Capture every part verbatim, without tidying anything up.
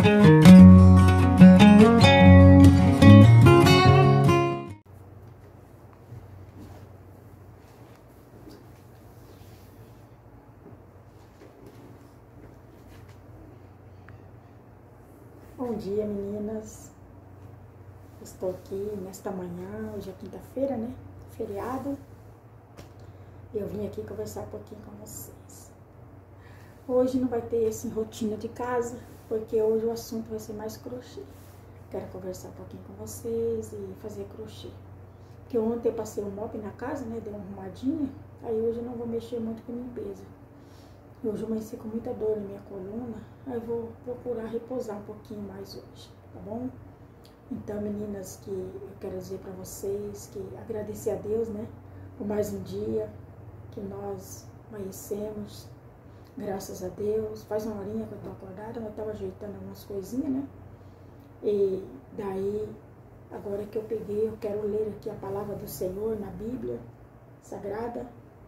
Bom dia, meninas. Estou aqui nesta manhã, hoje é quinta-feira, né? Feriado. E eu vim aqui conversar um pouquinho com vocês. Hoje não vai ter assim rotina de casa, porque hoje o assunto vai ser mais crochê. Quero conversar um pouquinho com vocês e fazer crochê. Porque ontem eu passei um mop na casa, né? Dei uma arrumadinha. Aí hoje eu não vou mexer muito com limpeza. Hoje eu amanheci com muita dor na minha coluna, aí eu vou procurar repousar um pouquinho mais hoje, tá bom? Então, meninas, que eu quero dizer pra vocês que agradecer a Deus, né, por mais um dia que nós amanhecemos, graças a Deus. Faz uma horinha que eu tô acordada, eu tava ajeitando algumas coisinhas, né? E daí, agora que eu peguei, eu quero ler aqui a palavra do Senhor na Bíblia Sagrada,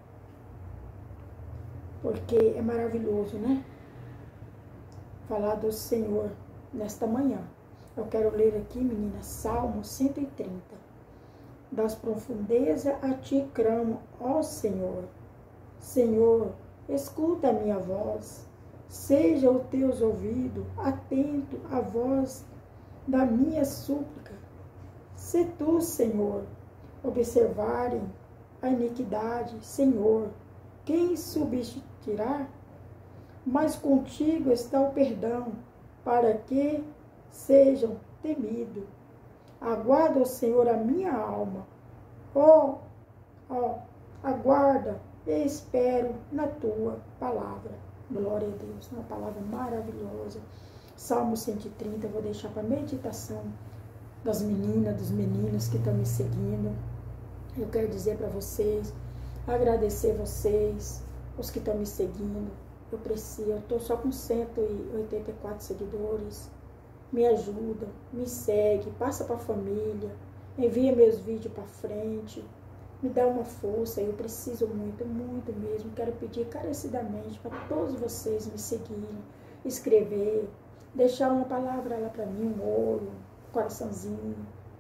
porque é maravilhoso, né? Falar do Senhor nesta manhã. Eu quero ler aqui, meninas, Salmo cento e trinta. Das profundezas a ti clamo, ó Senhor. Senhor, escuta a minha voz. Seja o teus ouvidos atento à voz da minha súplica. Se tu, Senhor, observarem a iniquidade, Senhor, quem substituirá? Mas contigo está o perdão, para que sejam temidos. Aguarda, ó Senhor, a minha alma. Ó, ó, aguarda e espero na tua palavra. Glória a Deus, uma palavra maravilhosa. Salmo cento e trinta, eu vou deixar para meditação das meninas, dos meninos que estão me seguindo. Eu quero dizer para vocês, agradecer vocês, os que estão me seguindo. Eu preciso, eu estou só com cento e oitenta e quatro seguidores. Me ajuda, me segue, passa para a família, envia meus vídeos para frente, me dá uma força. Eu preciso muito, muito mesmo. Quero pedir encarecidamente para todos vocês me seguirem, escrever, deixar uma palavra lá para mim, um olho, um coraçãozinho,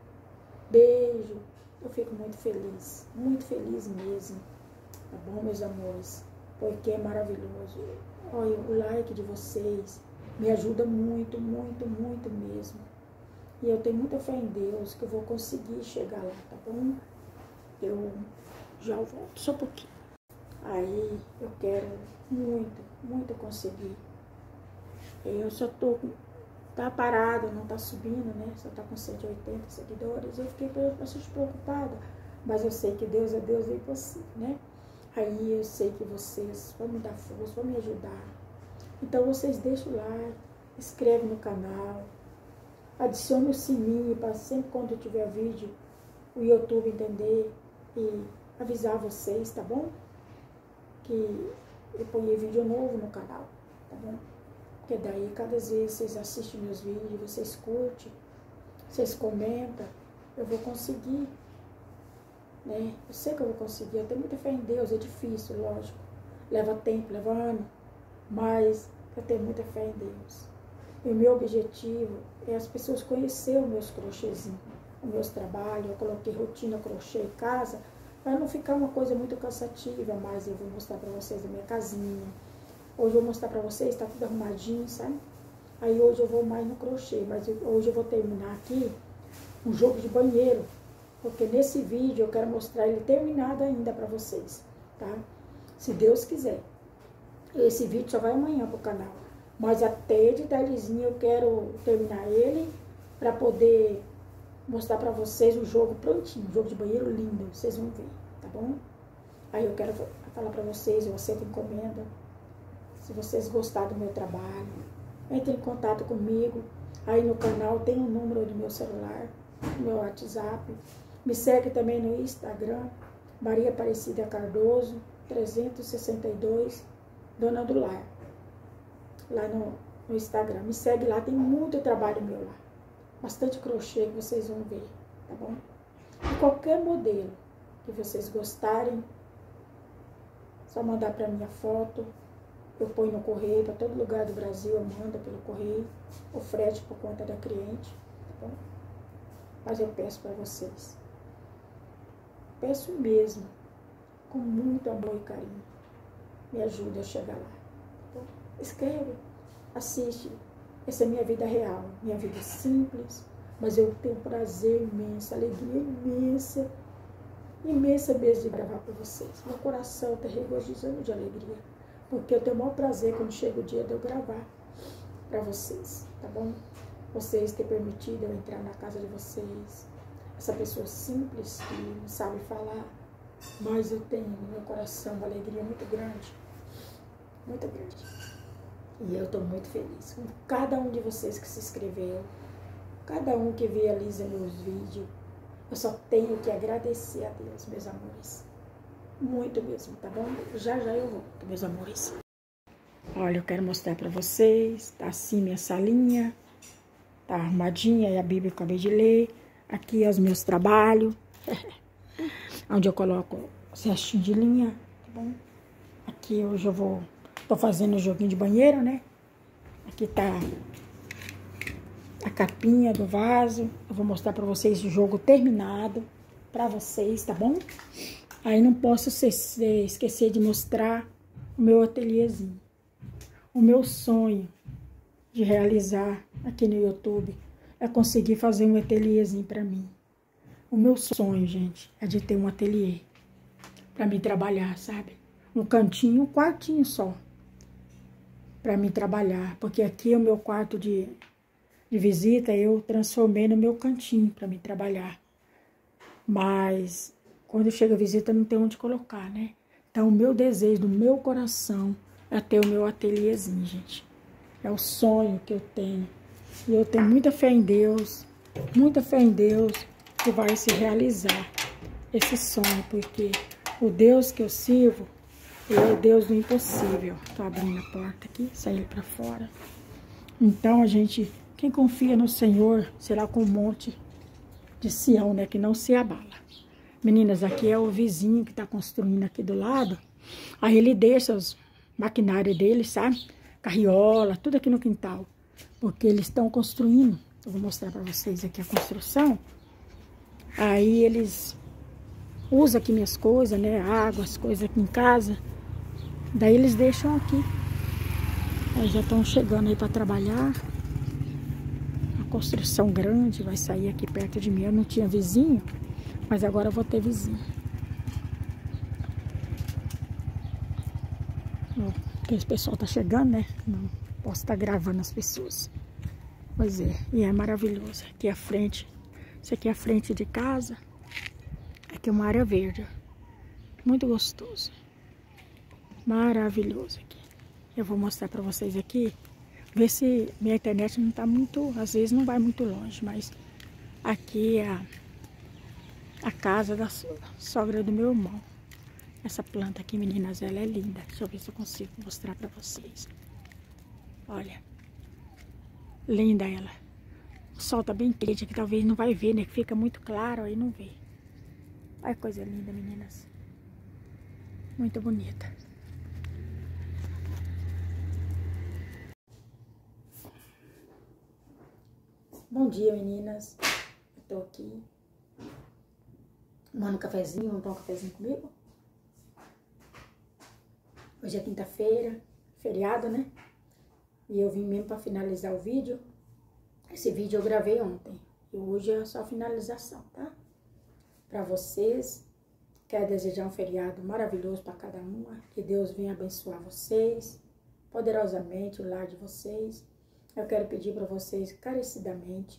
beijo. Eu fico muito feliz, muito feliz mesmo. Tá bom, meus amores? Porque é maravilhoso. Olha, o like de vocês me ajuda muito, muito, muito mesmo. E eu tenho muita fé em Deus que eu vou conseguir chegar lá, tá bom? Eu já volto, só um pouquinho. Aí eu quero muito, muito conseguir. Eu só tô, tá parado, não tá subindo, né? Só tá com cento e oitenta seguidores. Eu fiquei bastante preocupada, mas eu sei que Deus é Deus do impossível, né? Aí eu sei que vocês vão me dar força, vão me ajudar. Então vocês deixam o like, inscreve no canal, adicione o sininho para sempre quando eu tiver vídeo, o YouTube entender e avisar vocês, tá bom? Que eu ponho vídeo novo no canal, tá bom? Porque daí cada vez vocês assistem meus vídeos, vocês curtem, vocês comentam, eu vou conseguir. Né? Eu sei que eu vou conseguir, eu tenho muita fé em Deus, é difícil, lógico, leva tempo, leva ano, mas eu tenho muita fé em Deus. E o meu objetivo é as pessoas conhecerem os meus crochêzinhos, os meus trabalhos. Eu coloquei rotina crochê em casa, para não ficar uma coisa muito cansativa, mas eu vou mostrar para vocês a minha casinha. Hoje eu vou mostrar para vocês, está tudo arrumadinho, sabe? Aí hoje eu vou mais no crochê, mas hoje eu vou terminar aqui um jogo de banheiro, porque nesse vídeo eu quero mostrar ele terminado ainda para vocês, tá? Se Deus quiser. Esse vídeo só vai amanhã pro canal, mas até de tardezinha eu quero terminar ele para poder mostrar para vocês o jogo prontinho, um jogo de banheiro lindo, vocês vão ver, tá bom? Aí eu quero falar para vocês, eu aceito encomenda. Se vocês gostarem do meu trabalho, entre em contato comigo. Aí no canal tem o número do meu celular, do meu WhatsApp. Me segue também no Instagram, Maria Aparecida Cardoso, trezentos e sessenta e dois, Dona do Lar. Lá no, no Instagram. Me segue lá, tem muito trabalho meu lá. Bastante crochê que vocês vão ver, tá bom? E qualquer modelo que vocês gostarem, só mandar pra minha foto eu ponho no correio, para todo lugar do Brasil eu mando pelo correio, o frete por conta da cliente, tá bom? Mas eu peço para vocês, peço mesmo, com muito amor e carinho, me ajude a chegar lá, tá bom? Escreve, assiste, essa é minha vida real, minha vida simples, mas eu tenho prazer imenso, alegria imensa, imensa mesmo de gravar para vocês. Meu coração está regozijando de alegria, porque eu tenho o maior prazer quando chega o dia de eu gravar para vocês, tá bom? Vocês terem permitido eu entrar na casa de vocês, essa pessoa simples que não sabe falar, mas eu tenho no meu coração uma alegria muito grande, muito grande. E eu estou muito feliz com cada um de vocês que se inscreveu, cada um que visualiza meus vídeos. Eu só tenho que agradecer a Deus, meus amores. Muito mesmo, tá bom? Já já eu volto, meus amores. Olha, eu quero mostrar pra vocês. Tá assim minha salinha. Tá arrumadinha, e a Bíblia que eu acabei de ler. Aqui é os meus trabalhos. Onde eu coloco o cestinho de linha, tá bom? Aqui hoje eu vou... Tô fazendo o joguinho de banheiro, né? Aqui tá a capinha do vaso. Eu vou mostrar pra vocês o jogo terminado pra vocês, tá bom? Aí não posso esquecer de mostrar o meu ateliêzinho. O meu sonho de realizar aqui no YouTube é conseguir fazer um ateliêzinho pra mim. O meu sonho, gente, é de ter um ateliê pra mim trabalhar, sabe? Um cantinho, um quartinho só pra mim trabalhar. Porque aqui é o meu quarto de... de visita, eu transformei no meu cantinho para me trabalhar. Mas quando chega a visita não tem onde colocar, né? Então o meu desejo do meu coração é ter o meu ateliêzinho, gente. É o sonho que eu tenho. E eu tenho muita fé em Deus, muita fé em Deus que vai se realizar esse sonho, porque o Deus que eu sirvo, ele é o Deus do impossível. Tô abrindo a porta aqui, sair para fora. Então a gente... Quem confia no Senhor será com um monte de Sião, né? Que não se abala. Meninas, aqui é o vizinho que tá construindo aqui do lado. Aí ele deixa os maquinários dele, sabe? Carriola, tudo aqui no quintal. Porque eles estão construindo. Eu vou mostrar pra vocês aqui a construção. Aí eles usam aqui minhas coisas, né? Água, as coisas aqui em casa. Daí eles deixam aqui. Aí já estão chegando aí pra trabalhar. Construção grande, vai sair aqui perto de mim. Eu não tinha vizinho, mas agora eu vou ter vizinho. Porque esse pessoal tá chegando, né? Não posso estar gravando as pessoas. Pois é, e é maravilhoso. Aqui à frente, isso aqui é a frente de casa. Aqui é uma área verde. Muito gostoso. Maravilhoso aqui. Eu vou mostrar pra vocês aqui. Ver se minha internet não tá muito... Às vezes não vai muito longe, mas... Aqui é a, a casa da sogra do meu irmão. Essa planta aqui, meninas, ela é linda. Deixa eu ver se eu consigo mostrar pra vocês. Olha. Linda ela. O sol tá bem quente aqui, talvez não vai ver, né? Que fica muito claro, aí não vê. Olha que coisa linda, meninas. Muito bonita. Bom dia, meninas. Eu tô aqui tomando um cafezinho. Vamos tomar um cafezinho comigo? Hoje é quinta-feira, feriado, né? E eu vim mesmo pra finalizar o vídeo. Esse vídeo eu gravei ontem. E hoje é só a finalização, tá? Pra vocês. Quero desejar um feriado maravilhoso pra cada uma. Que Deus venha abençoar vocês poderosamente, o lar de vocês. Eu quero pedir para vocês, carecidamente,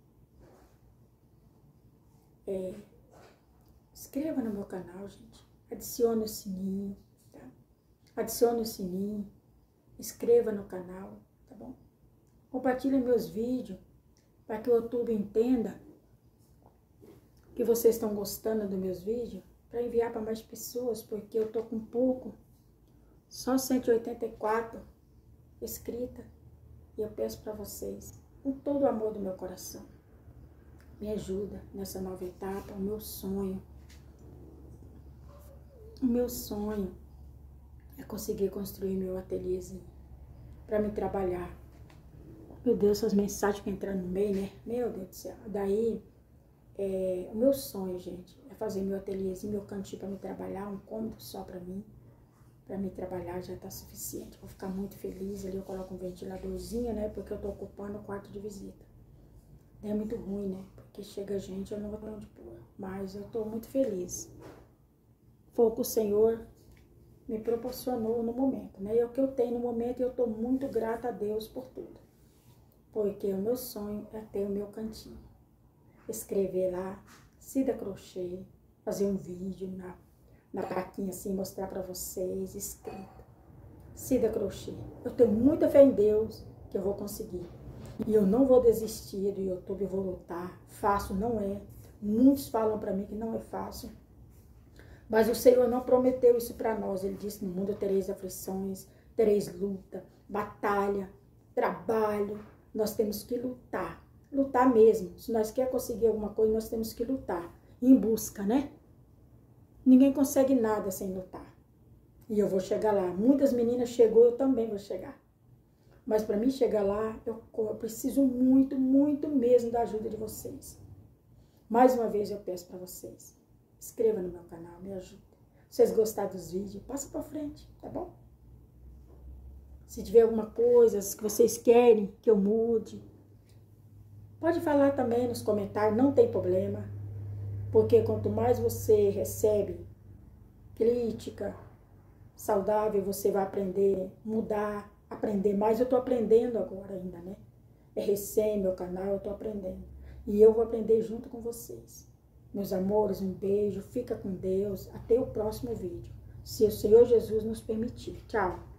é, inscreva no meu canal, gente. Adicione o sininho, tá? Adicione o sininho, inscreva no canal, tá bom? Compartilhe meus vídeos, para que o YouTube entenda que vocês estão gostando dos meus vídeos, para enviar para mais pessoas, porque eu tô com pouco, só cento e oitenta e quatro inscritas. E eu peço para vocês, com todo o amor do meu coração, me ajuda nessa nova etapa, o meu sonho. O meu sonho é conseguir construir meu ateliêzinho para me trabalhar. Meu Deus, essas mensagens que entram no meio, né? Meu Deus do céu. Daí, é, o meu sonho, gente, é fazer meu ateliêzinho, meu cantinho para me trabalhar, um cômodo só para mim. Para me trabalhar já tá suficiente. Vou ficar muito feliz. Ali eu coloco um ventiladorzinho, né? Porque eu tô ocupando o quarto de visita. É muito ruim, né? Porque chega gente, eu não vou ter onde pôr. Mas eu tô muito feliz. Foi o que o Senhor me proporcionou no momento, né? É o que eu tenho no momento e eu tô muito grata a Deus por tudo. Porque o meu sonho é ter o meu cantinho. Escrever lá, Cida Crochê, fazer um vídeo na, na plaquinha assim, mostrar para vocês, escrito. Cida Crochê. Eu tenho muita fé em Deus que eu vou conseguir. E eu não vou desistir do YouTube, eu vou lutar. Fácil não é. Muitos falam para mim que não é fácil. Mas o Senhor não prometeu isso para nós. Ele disse, no mundo tereis aflições, tereis luta, batalha, trabalho. Nós temos que lutar. Lutar mesmo. Se nós queremos conseguir alguma coisa, nós temos que lutar. Em busca, né? Ninguém consegue nada sem lutar. E eu vou chegar lá. Muitas meninas chegou, eu também vou chegar. Mas para mim chegar lá, eu, eu preciso muito, muito mesmo da ajuda de vocês. Mais uma vez eu peço para vocês, inscreva no meu canal, me ajuda. Se vocês gostaram dos vídeos, passa para frente, tá bom? Se tiver alguma coisa que vocês querem que eu mude, pode falar também nos comentários, não tem problema. Porque quanto mais você recebe crítica saudável, você vai aprender, mudar, aprender mais. Eu tô aprendendo agora ainda, né? É recém meu canal, eu tô aprendendo. E eu vou aprender junto com vocês. Meus amores, um beijo, fica com Deus. Até o próximo vídeo. Se o Senhor Jesus nos permitir. Tchau.